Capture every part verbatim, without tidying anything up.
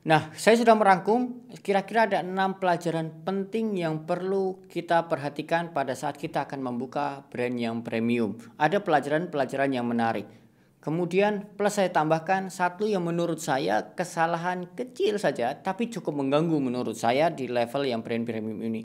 Nah, saya sudah merangkum kira-kira ada enam pelajaran penting yang perlu kita perhatikan pada saat kita akan membuka brand yang premium. Ada pelajaran-pelajaran yang menarik. Kemudian plus saya tambahkan satu yang menurut saya kesalahan kecil saja tapi cukup mengganggu menurut saya di level yang brand premium ini.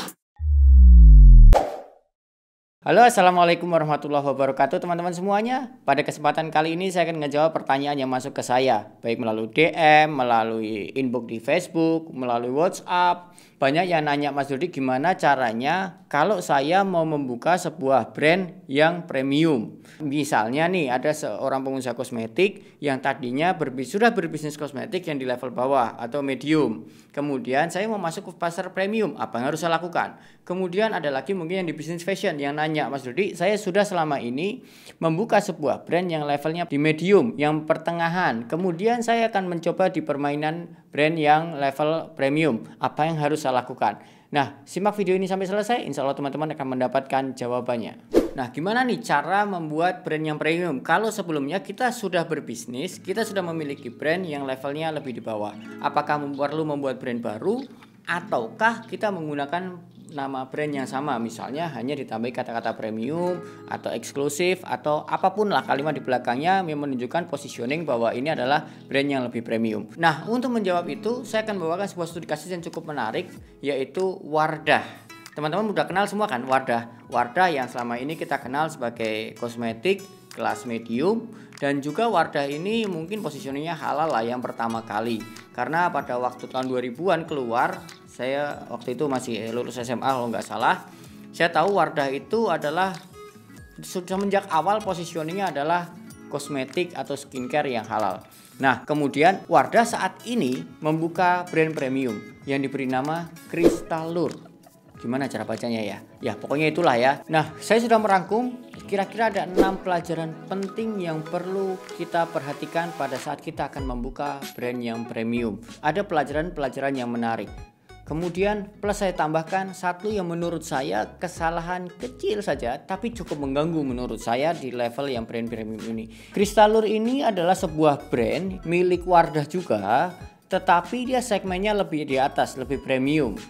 Halo, assalamualaikum warahmatullahi wabarakatuh teman-teman semuanya. Pada kesempatan kali ini saya akan ngejawab pertanyaan yang masuk ke saya, baik melalui D M, melalui inbox di Facebook, melalui WhatsApp. Banyak yang nanya, Mas Dodi, gimana caranya kalau saya mau membuka sebuah brand yang premium. Misalnya nih, ada seorang pengusaha kosmetik yang tadinya berbis sudah berbisnis kosmetik yang di level bawah atau medium. Kemudian saya mau masuk ke pasar premium, apa yang harus saya lakukan? Kemudian ada lagi mungkin yang di bisnis fashion yang nanya, Mas Dodi, saya sudah selama ini membuka sebuah brand yang levelnya di medium, yang pertengahan. Kemudian saya akan mencoba di permainan brand yang level premium. Apa yang harus saya lakukan? Nah, simak video ini sampai selesai. Insya Allah teman-teman akan mendapatkan jawabannya. Nah, gimana nih cara membuat brand yang premium? Kalau sebelumnya kita sudah berbisnis, kita sudah memiliki brand yang levelnya lebih di bawah. Apakah perlu membuat brand baru? Ataukah kita menggunakan nama brand yang sama, misalnya hanya ditambahi kata-kata premium atau eksklusif atau apapun lah kalimat di belakangnya yang menunjukkan positioning bahwa ini adalah brand yang lebih premium. Nah, untuk menjawab itu saya akan bawakan sebuah studi kasus yang cukup menarik, yaitu Wardah. Teman-teman udah kenal semua kan Wardah? Wardah yang selama ini kita kenal sebagai kosmetik kelas medium, dan juga Wardah ini mungkin positioningnya halal lah yang pertama kali, karena pada waktu tahun dua ribuan keluar, saya waktu itu masih lulus S M A kalau nggak salah, saya tahu Wardah itu adalah sudah semenjak awal positioningnya adalah kosmetik atau skincare yang halal. Nah, kemudian Wardah saat ini membuka brand premium yang diberi nama Crystalure. Gimana cara bacanya ya? Ya pokoknya itulah ya. Nah, saya sudah merangkum kira-kira ada enam pelajaran penting yang perlu kita perhatikan pada saat kita akan membuka brand yang premium. Ada pelajaran-pelajaran yang menarik. Kemudian plus saya tambahkan satu yang menurut saya kesalahan kecil saja tapi cukup mengganggu menurut saya di level yang brand premium ini. Crystalure ini adalah sebuah brand milik Wardah juga, tetapi dia segmennya lebih di atas, lebih premium.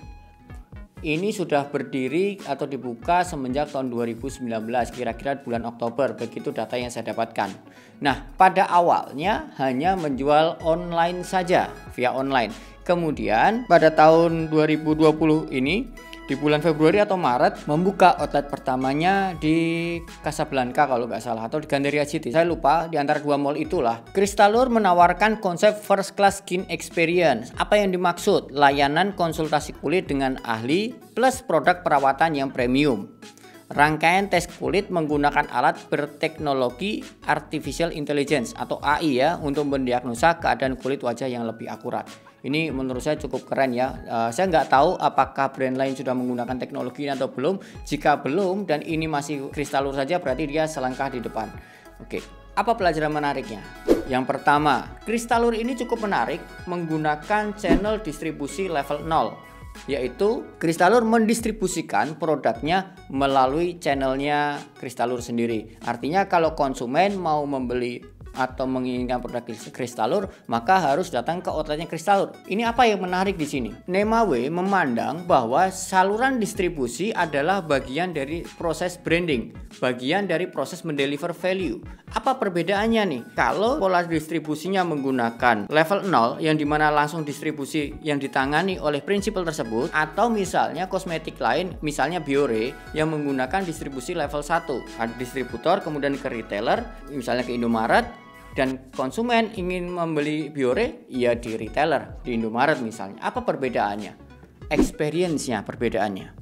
Ini sudah berdiri atau dibuka semenjak tahun dua ribu sembilan belas, kira-kira bulan Oktober, begitu data yang saya dapatkan. Nah, pada awalnya hanya menjual online saja, via online. Kemudian pada tahun dua ribu dua puluh ini, di bulan Februari atau Maret, membuka outlet pertamanya di Casablanca kalau nggak salah, atau di Gandaria City, saya lupa, di antara dua mall itulah. Crystalure menawarkan konsep first class skin experience. Apa yang dimaksud? Layanan konsultasi kulit dengan ahli plus produk perawatan yang premium. Rangkaian tes kulit menggunakan alat berteknologi artificial intelligence atau A I ya, untuk mendiagnosa keadaan kulit wajah yang lebih akurat. Ini menurut saya cukup keren ya. Uh, saya nggak tahu apakah brand lain sudah menggunakan teknologi ini atau belum. Jika belum dan ini masih Crystalure saja, berarti dia selangkah di depan. Oke, apa pelajaran menariknya? Yang pertama, Crystalure ini cukup menarik menggunakan channel distribusi level nol. Yaitu Crystalure mendistribusikan produknya melalui channelnya Crystalure sendiri. Artinya kalau konsumen mau membeli atau menginginkan produk Crystalure, maka harus datang ke outletnya Crystalure. Ini apa yang menarik di sini? Nemawe memandang bahwa saluran distribusi adalah bagian dari proses branding, bagian dari proses mendeliver value. Apa perbedaannya nih? Kalau pola distribusinya menggunakan level nol, yang dimana langsung distribusi yang ditangani oleh prinsipal tersebut, atau misalnya kosmetik lain, misalnya Biore yang menggunakan distribusi level satu, ada distributor kemudian ke retailer, misalnya ke Indomaret, dan konsumen ingin membeli Biore, ya di retailer, di Indomaret misalnya. Apa perbedaannya? Experience-nya perbedaannya.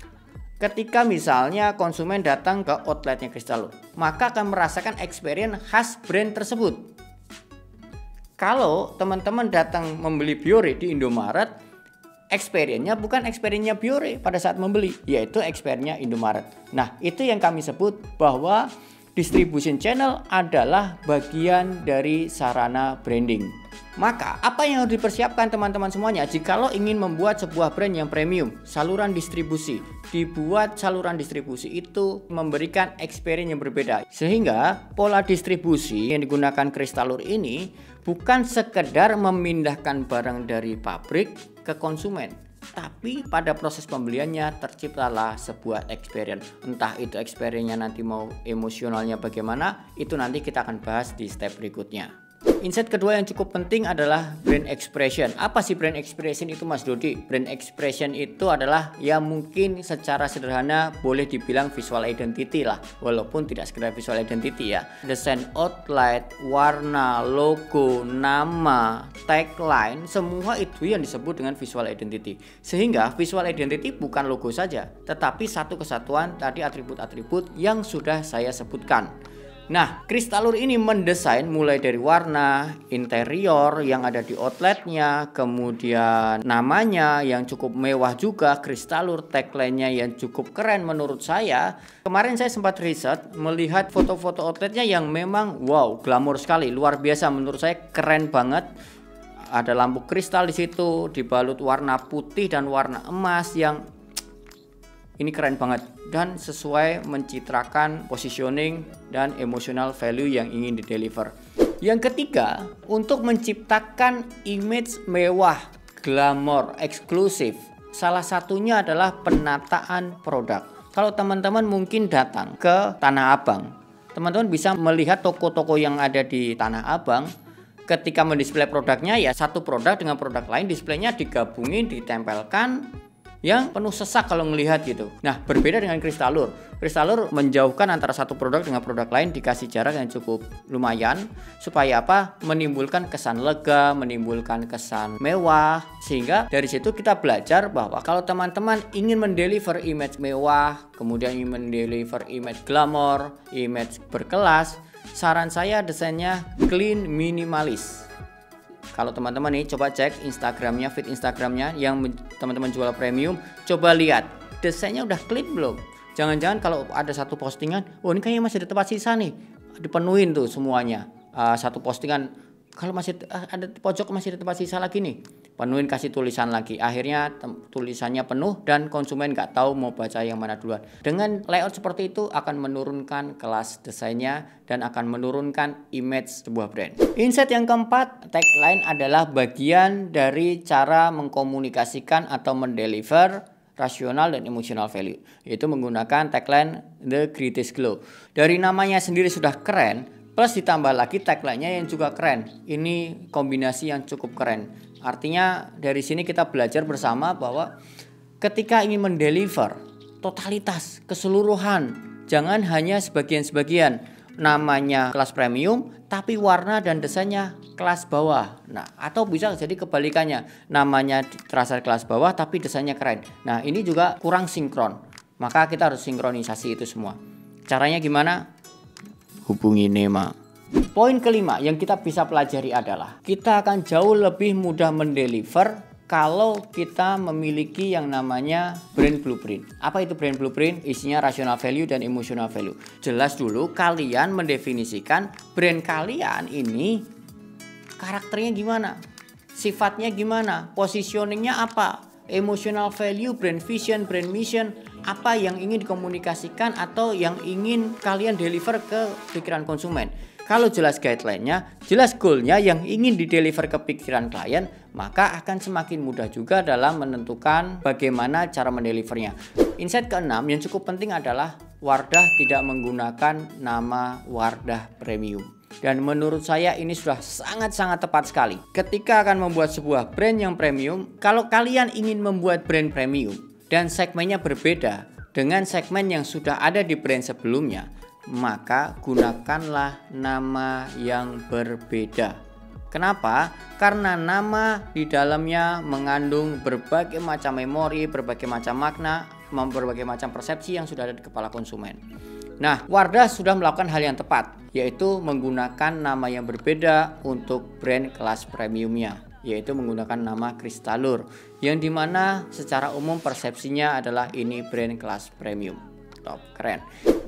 Ketika misalnya konsumen datang ke outletnya Crystalure, maka akan merasakan experience khas brand tersebut. Kalau teman-teman datang membeli Biore di Indomaret, experience-nya bukan experience-nya Biore pada saat membeli, yaitu experience-nya Indomaret. Nah, itu yang kami sebut bahwa Distribution channel adalah bagian dari sarana branding. Maka apa yang harus dipersiapkan teman-teman semuanya jikalau ingin membuat sebuah brand yang premium? Saluran distribusi. Dibuat saluran distribusi itu memberikan experience yang berbeda. Sehingga pola distribusi yang digunakan Kristalur ini bukan sekedar memindahkan barang dari pabrik ke konsumen, tapi pada proses pembeliannya terciptalah sebuah experience. Entah itu experience-nya nanti mau emosionalnya bagaimana, itu nanti kita akan bahas di step berikutnya. Insight kedua yang cukup penting adalah brand expression. Apa sih brand expression itu, Mas Dodi? Brand expression itu adalah ya mungkin secara sederhana boleh dibilang visual identity lah, walaupun tidak sekedar visual identity ya. Desain outline, warna, logo, nama, tagline, semua itu yang disebut dengan visual identity. Sehingga visual identity bukan logo saja, tetapi satu kesatuan tadi atribut-atribut yang sudah saya sebutkan. Nah, Kristalur ini mendesain mulai dari warna, interior yang ada di outletnya, kemudian namanya yang cukup mewah juga, Kristalur, tagline-nya yang cukup keren menurut saya. Kemarin saya sempat riset melihat foto-foto outletnya yang memang wow, glamor sekali, luar biasa menurut saya, keren banget. Ada lampu kristal di situ, dibalut warna putih dan warna emas yang ini keren banget dan sesuai mencitrakan positioning dan emotional value yang ingin dideliver. Yang ketiga, untuk menciptakan image mewah, glamor, eksklusif, salah satunya adalah penataan produk. Kalau teman-teman mungkin datang ke Tanah Abang, teman-teman bisa melihat toko-toko yang ada di Tanah Abang. Ketika mendisplay produknya, ya satu produk dengan produk lain, displaynya digabungin, ditempelkan, yang penuh sesak kalau melihat gitu. Nah, berbeda dengan Kristalur. Kristalur menjauhkan antara satu produk dengan produk lain, dikasih jarak yang cukup lumayan supaya apa? Menimbulkan kesan lega, menimbulkan kesan mewah. Sehingga dari situ kita belajar bahwa kalau teman-teman ingin mendeliver image mewah, kemudian ingin mendeliver image glamor, image berkelas, saran saya desainnya clean, minimalis. Kalau teman-teman nih coba cek Instagramnya, feed Instagramnya yang teman-teman jual premium, coba lihat desainnya udah clean belum. Jangan-jangan kalau ada satu postingan, oh ini kayaknya masih ada tempat sisa nih, dipenuhin tuh semuanya. Uh, satu postingan, kalau masih uh, ada di pojok masih ada tempat sisa lagi nih, penuhin, kasih tulisan lagi. Akhirnya tulisannya penuh dan konsumen nggak tahu mau baca yang mana duluan. Dengan layout seperti itu akan menurunkan kelas desainnya dan akan menurunkan image sebuah brand. Insight yang keempat, tagline adalah bagian dari cara mengkomunikasikan atau mendeliver rasional dan emotional value, yaitu menggunakan tagline The Greatest Glow. Dari namanya sendiri sudah keren, plus ditambah lagi tagline-nya yang juga keren. Ini kombinasi yang cukup keren. Artinya dari sini kita belajar bersama bahwa ketika ingin mendeliver totalitas, keseluruhan, jangan hanya sebagian-sebagian. Namanya kelas premium tapi warna dan desainnya kelas bawah. Nah, atau bisa jadi kebalikannya, namanya terasa kelas bawah tapi desainnya keren. Nah, ini juga kurang sinkron. Maka kita harus sinkronisasi itu semua. Caranya gimana? Hubungi Nema. Poin kelima yang kita bisa pelajari adalah kita akan jauh lebih mudah mendeliver kalau kita memiliki yang namanya brand blueprint. Apa itu brand blueprint? Isinya rational value dan emotional value. Jelas dulu kalian mendefinisikan brand kalian ini karakternya gimana, sifatnya gimana, positioningnya apa, emotional value, brand vision, brand mission, apa yang ingin dikomunikasikan atau yang ingin kalian deliver ke pikiran konsumen. Kalau jelas guideline-nya, jelas goal-nya yang ingin dideliver ke pikiran klien, maka akan semakin mudah juga dalam menentukan bagaimana cara mendelivernya. Insight keenam yang cukup penting adalah Wardah tidak menggunakan nama Wardah Premium. Dan menurut saya ini sudah sangat-sangat tepat sekali. Ketika akan membuat sebuah brand yang premium, kalau kalian ingin membuat brand premium dan segmennya berbeda dengan segmen yang sudah ada di brand sebelumnya, maka gunakanlah nama yang berbeda. Kenapa? Karena nama di dalamnya mengandung berbagai macam memori, berbagai macam makna, berbagai macam persepsi yang sudah ada di kepala konsumen. Nah, Wardah sudah melakukan hal yang tepat, yaitu menggunakan nama yang berbeda untuk brand kelas premiumnya, yaitu menggunakan nama Kristalur, yang dimana secara umum persepsinya adalah ini brand kelas premium. Top, keren.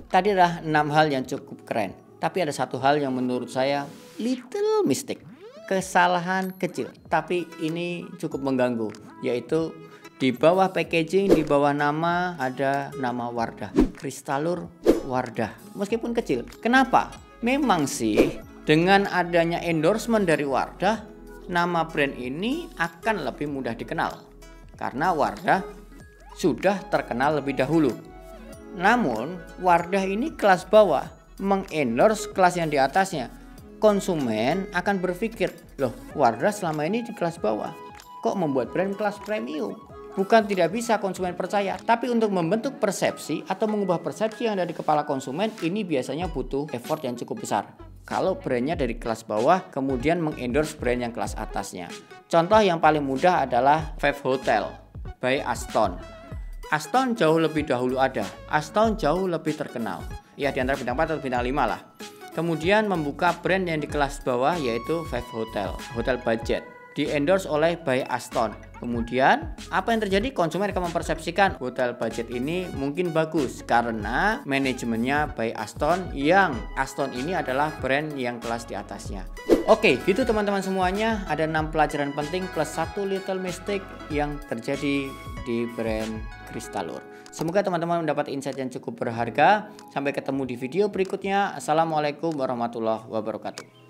Tadi adalah enam hal yang cukup keren. Tapi ada satu hal yang menurut saya little mistake. Kesalahan kecil. Tapi ini cukup mengganggu. Yaitu di bawah packaging, di bawah nama ada nama Wardah. Kristalur Wardah. Meskipun kecil. Kenapa? Memang sih dengan adanya endorsement dari Wardah, nama brand ini akan lebih mudah dikenal. Karena Wardah sudah terkenal lebih dahulu. Namun Wardah ini kelas bawah, mengendorse kelas yang di atasnya. Konsumen akan berpikir, loh Wardah selama ini di kelas bawah, kok membuat brand kelas premium? Bukan tidak bisa konsumen percaya, tapi untuk membentuk persepsi atau mengubah persepsi yang ada di kepala konsumen, ini biasanya butuh effort yang cukup besar. Kalau brandnya dari kelas bawah, kemudian mengendorse brand yang kelas atasnya. Contoh yang paling mudah adalah Five Hotel by Aston. Aston jauh lebih dahulu ada, Aston jauh lebih terkenal. Ya di antara bintang empat atau bintang lima lah. Kemudian membuka brand yang di kelas bawah yaitu Five Hotel, hotel budget. Di-endorse oleh by Aston. Kemudian apa yang terjadi? Konsumen akan mempersepsikan hotel budget ini mungkin bagus karena manajemennya by Aston, yang Aston ini adalah brand yang kelas di atasnya. Oke, gitu teman-teman semuanya. Ada enam pelajaran penting plus satu little mistake yang terjadi di brand Kristalur. Semoga teman-teman mendapat insight yang cukup berharga. Sampai ketemu di video berikutnya. Assalamualaikum warahmatullahi wabarakatuh.